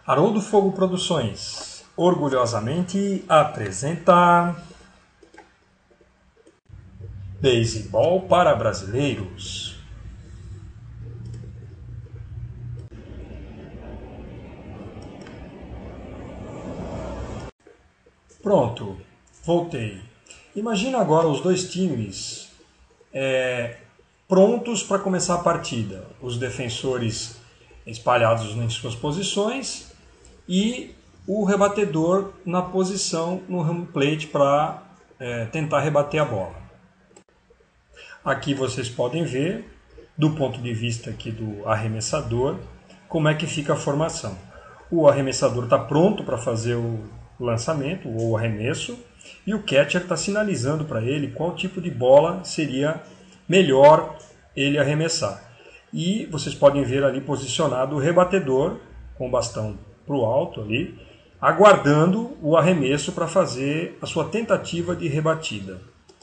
Haroldo Fogo Produções orgulhosamente apresenta Beisebol para Brasileiros. Pronto, voltei. Imagina agora os dois times prontos para começar a partida. Os defensores espalhados em suas posições e o rebatedor na posição no home plate para tentar rebater a bola. Aqui vocês podem ver, do ponto de vista aqui do arremessador, como é que fica a formação. O arremessador está pronto para fazer o lançamento ou o arremesso e o catcher está sinalizando para ele qual tipo de bola seria melhor ele arremessar. E vocês podem ver ali posicionado o rebatedor com o bastão para o alto ali, aguardando o arremesso para fazer a sua tentativa de rebatida.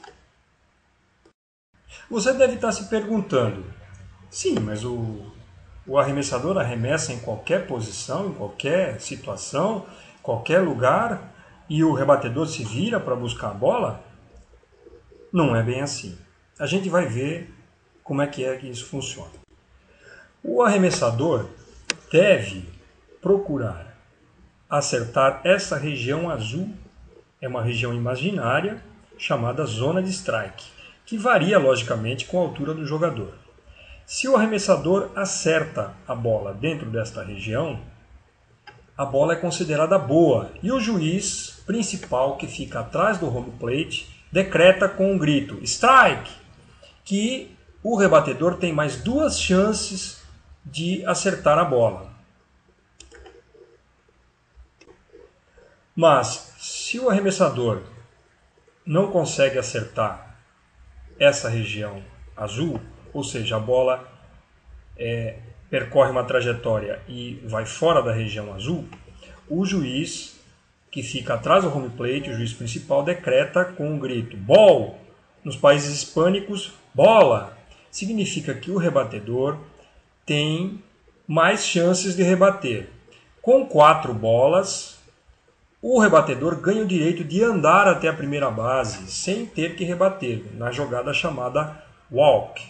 Você deve estar se perguntando, sim, mas o arremessador arremessa em qualquer posição, em qualquer situação, qualquer lugar, e o rebatedor se vira para buscar a bola? Não é bem assim. A gente vai ver como é que isso funciona. O arremessador deve procurar acertar essa região azul, é uma região imaginária chamada zona de strike, que varia logicamente com a altura do jogador. Se o arremessador acerta a bola dentro desta região, a bola é considerada boa e o juiz principal, que fica atrás do home plate, decreta com um grito strike, que o rebatedor tem mais 2 chances de acertar a bola. Mas se o arremessador não consegue acertar essa região azul, ou seja, a bola percorre uma trajetória e vai fora da região azul, o juiz que fica atrás do home plate, o juiz principal, decreta com um grito ball. Nos países hispânicos, bola. Significa que o rebatedor tem mais chances de rebater. Com 4 bolas, o rebatedor ganha o direito de andar até a primeira base sem ter que rebater, na jogada chamada walk.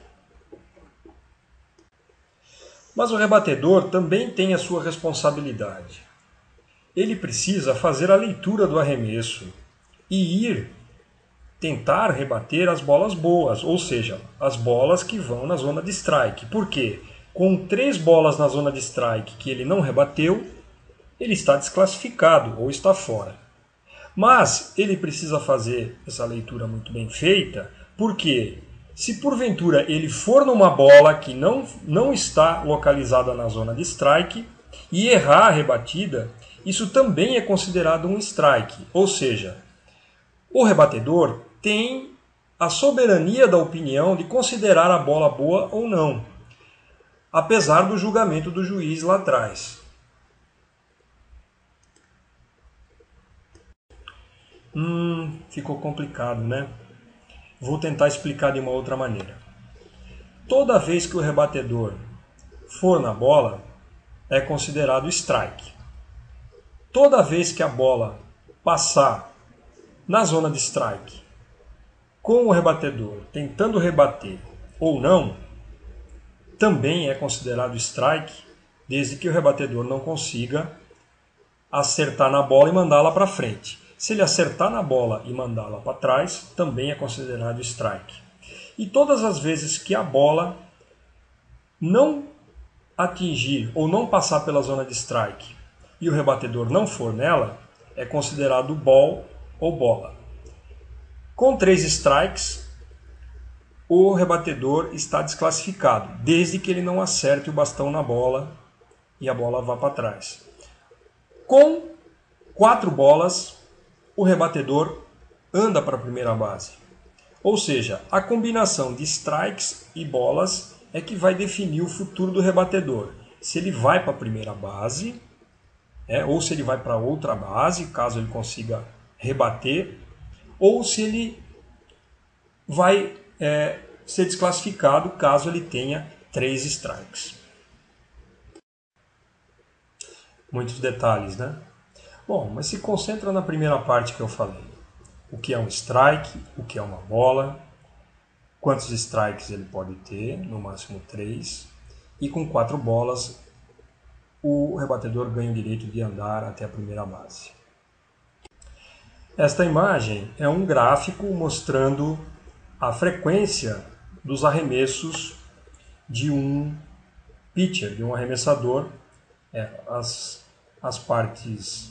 Mas o rebatedor também tem a sua responsabilidade. Ele precisa fazer a leitura do arremesso e tentar rebater as bolas boas, ou seja, as bolas que vão na zona de strike. Por quê? Com 3 bolas na zona de strike que ele não rebateu, ele está desclassificado ou está fora. Mas ele precisa fazer essa leitura muito bem feita, porque se porventura ele for numa bola que não está localizada na zona de strike e errar a rebatida, isso também é considerado um strike. Ou seja, o rebatedor tem a soberania da opinião de considerar a bola boa ou não, apesar do julgamento do juiz lá atrás. Ficou complicado, né? Vou tentar explicar de uma outra maneira. Toda vez que o rebatedor for na bola, é considerado strike. Toda vez que a bola passar na zona de strike, com o rebatedor tentando rebater ou não, também é considerado strike, desde que o rebatedor não consiga acertar na bola e mandá-la para frente. Se ele acertar na bola e mandá-la para trás, também é considerado strike. E todas as vezes que a bola não atingir ou não passar pela zona de strike e o rebatedor não for nela, é considerado ball ou bola. Com 3 strikes, o rebatedor está desclassificado, desde que ele não acerte o bastão na bola e a bola vá para trás. Com 4 bolas, o rebatedor anda para a primeira base. Ou seja, a combinação de strikes e bolas é que vai definir o futuro do rebatedor. Se ele vai para a primeira base, ou se ele vai para outra base, caso ele consiga rebater, ou se ele vai ser desclassificado, caso ele tenha 3 strikes. muitos detalhes, né? Bom, mas se concentra na primeira parte que eu falei. O que é um strike, o que é uma bola, quantos strikes ele pode ter, no máximo 3, e com 4 bolas o rebatedor ganha o direito de andar até a primeira base. Esta imagem é um gráfico mostrando a frequência dos arremessos de um pitcher, de um arremessador. As partes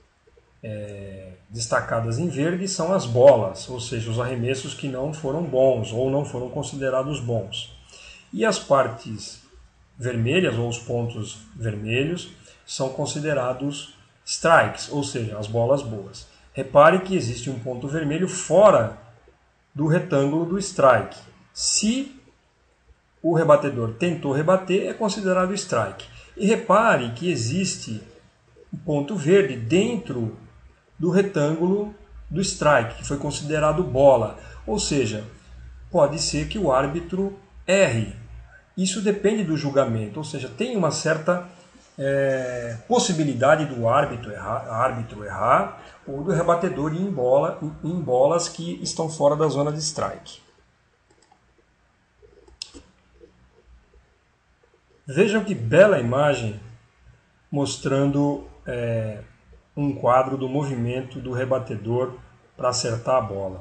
destacadas em verde são as bolas, ou seja, os arremessos que não foram bons ou não foram considerados bons. E as partes vermelhas, ou os pontos vermelhos, são considerados strikes, ou seja, as bolas boas. Repare que existe um ponto vermelho fora do retângulo do strike. Se o rebatedor tentou rebater, é considerado strike. E repare que existe um ponto verde dentro do retângulo do strike, que foi considerado bola. Ou seja, pode ser que o árbitro erre. Isso depende do julgamento, ou seja, tem uma certa possibilidade do árbitro errar ou do rebatedor ir em bolas que estão fora da zona de strike. Vejam que bela imagem mostrando um quadro do movimento do rebatedor para acertar a bola.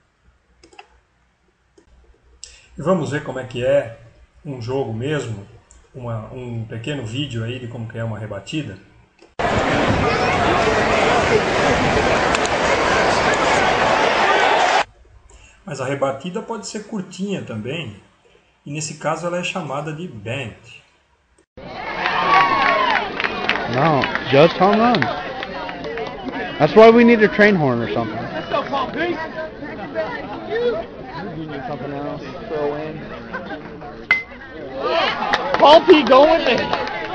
E vamos ver como é que é um jogo mesmo, um pequeno vídeo aí de como que é uma rebatida. Mas a rebatida pode ser curtinha também, e nesse caso ela é chamada de bant. No, just home runs. That's why we need a train horn or something. You need something else. Throw in. Paul going in.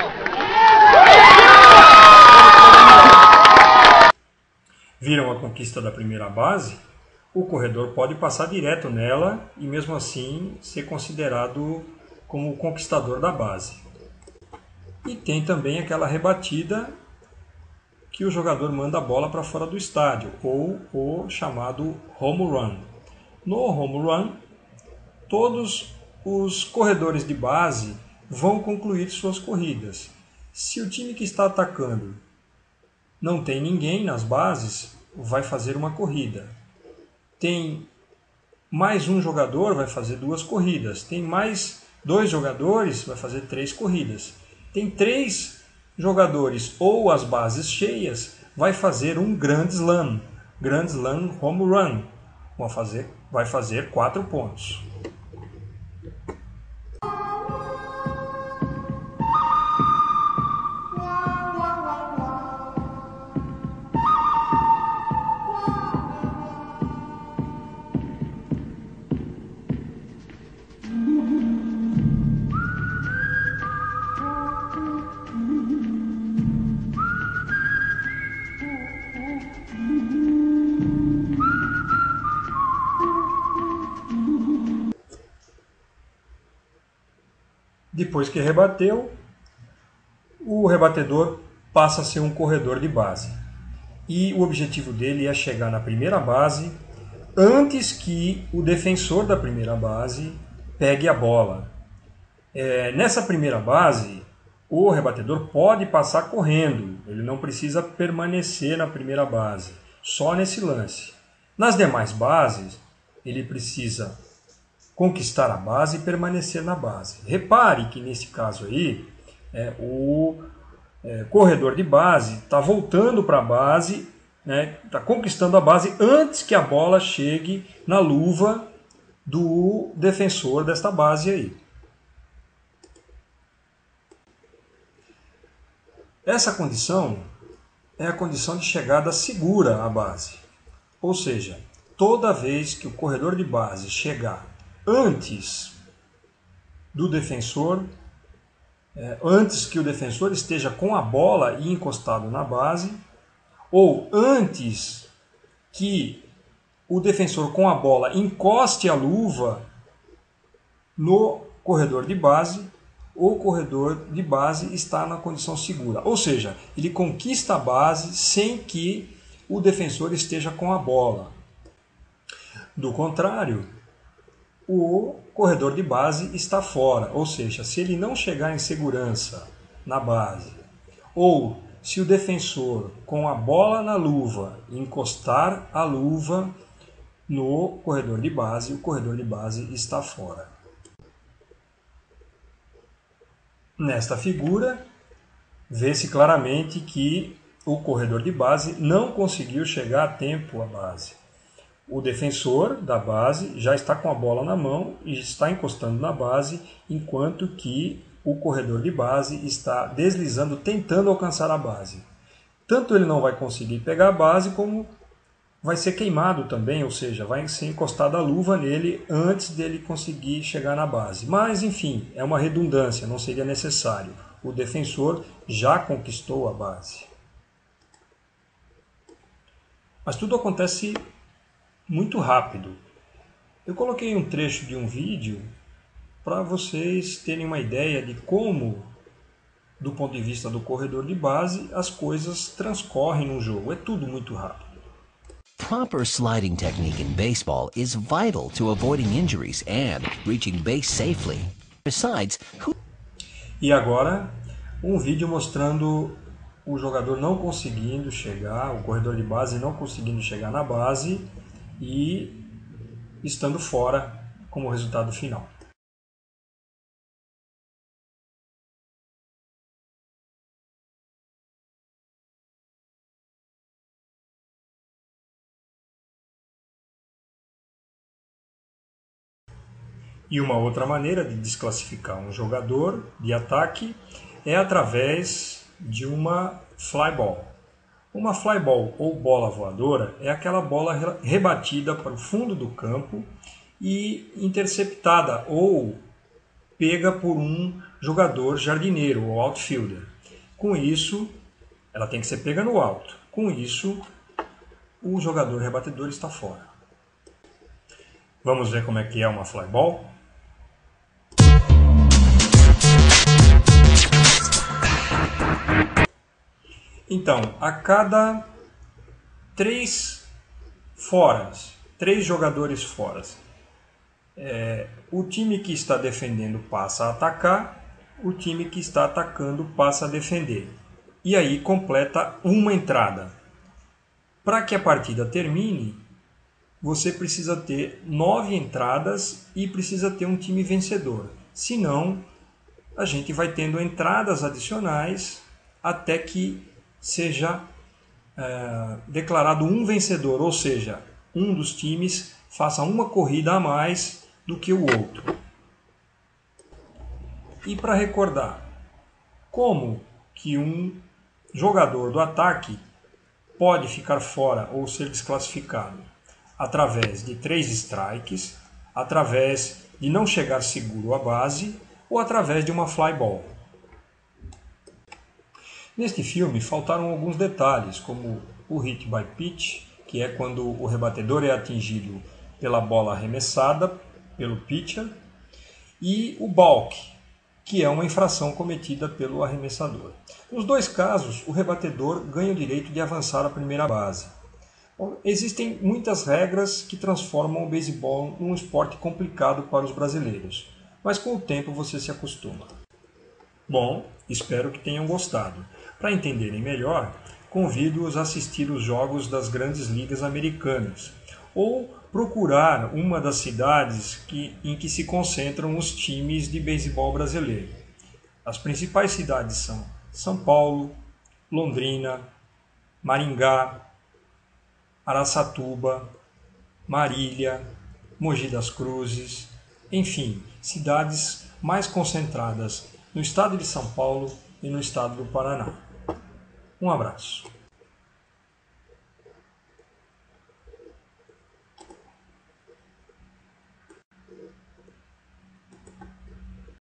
Viram a conquista da primeira base? O corredor pode passar direto nela e mesmo assim ser considerado como o conquistador da base. E tem também aquela rebatida que o jogador manda a bola para fora do estádio, ou o chamado home run. No home run, todos os corredores de base vão concluir suas corridas. Se o time que está atacando não tem ninguém nas bases, vai fazer uma corrida. Tem mais um jogador, vai fazer 2 corridas. Tem mais 2 jogadores, vai fazer 3 corridas. Tem 3 jogadores ou as bases cheias, vai fazer um grand slam home run. Vai fazer 4 pontos. Depois que rebateu, o rebatedor passa a ser um corredor de base. E o objetivo dele é chegar na primeira base antes que o defensor da primeira base pegue a bola. Nessa primeira base, o rebatedor pode passar correndo, ele não precisa permanecer na primeira base, só nesse lance. Nas demais bases, ele precisa conquistar a base e permanecer na base. Repare que nesse caso aí, o corredor de base está voltando para a base, está conquistando a base antes que a bola chegue na luva do defensor desta base aí. Essa condição é a condição de chegada segura à base. Ou seja, toda vez que o corredor de base chegar antes do defensor, antes que o defensor esteja com a bola e encostado na base, ou antes que o defensor com a bola encoste a luva no corredor de base, o corredor de base está na condição segura. Ou seja, ele conquista a base sem que o defensor esteja com a bola. Do contrário, o corredor de base está fora. Ou seja, se ele não chegar em segurança na base, ou se o defensor com a bola na luva encostar a luva no corredor de base, o corredor de base está fora. Nesta figura, vê-se claramente que o corredor de base não conseguiu chegar a tempo à base. O defensor da base já está com a bola na mão e está encostando na base, enquanto que o corredor de base está deslizando, tentando alcançar a base. Tanto ele não vai conseguir pegar a base, como vai ser queimado também, ou seja, vai ser encostada a luva nele antes dele conseguir chegar na base. Mas, enfim, é uma redundância, não seria necessário. O defensor já conquistou a base. Mas tudo acontece muito rápido. Eu coloquei um trecho de um vídeo para vocês terem uma ideia de como, do ponto de vista do corredor de base, as coisas transcorrem no jogo. É tudo muito rápido. Proper sliding technique in baseball is vital to avoiding injuries and reaching base safely. Besides, E agora, um vídeo mostrando o jogador não conseguindo chegar, o corredor de base não conseguindo chegar na base e estando fora como resultado final. E uma outra maneira de desclassificar um jogador de ataque é através de uma fly ball. Uma fly ball ou bola voadora é aquela bola rebatida para o fundo do campo e interceptada ou pega por um jogador jardineiro ou outfielder. Com isso, ela tem que ser pega no alto. Com isso, o jogador rebatedor está fora. Vamos ver como é que é uma fly ball? Então, a cada 3 jogadores fora, o time que está defendendo passa a atacar, o time que está atacando passa a defender. E aí completa uma entrada. Para que a partida termine, você precisa ter 9 entradas e precisa ter um time vencedor. Senão, a gente vai tendo entradas adicionais até que seja declarado um vencedor, ou seja, um dos times faça uma corrida a mais do que o outro. E para recordar, como que um jogador do ataque pode ficar fora ou ser desclassificado? Através de 3 strikes, através de não chegar seguro à base ou através de uma fly ball. Neste filme faltaram alguns detalhes, como o hit by pitch, que é quando o rebatedor é atingido pela bola arremessada pelo pitcher, e o balk, que é uma infração cometida pelo arremessador. Nos dois casos, o rebatedor ganha o direito de avançar à primeira base. Bom, existem muitas regras que transformam o beisebol num esporte complicado para os brasileiros, mas com o tempo você se acostuma. Bom, espero que tenham gostado. Para entenderem melhor, convido-os a assistir os jogos das grandes ligas americanas ou procurar uma das cidades em que se concentram os times de beisebol brasileiro. As principais cidades são São Paulo, Londrina, Maringá, Araçatuba, Marília, Mogi das Cruzes, enfim, cidades mais concentradas no estado de São Paulo e no estado do Paraná. Um abraço.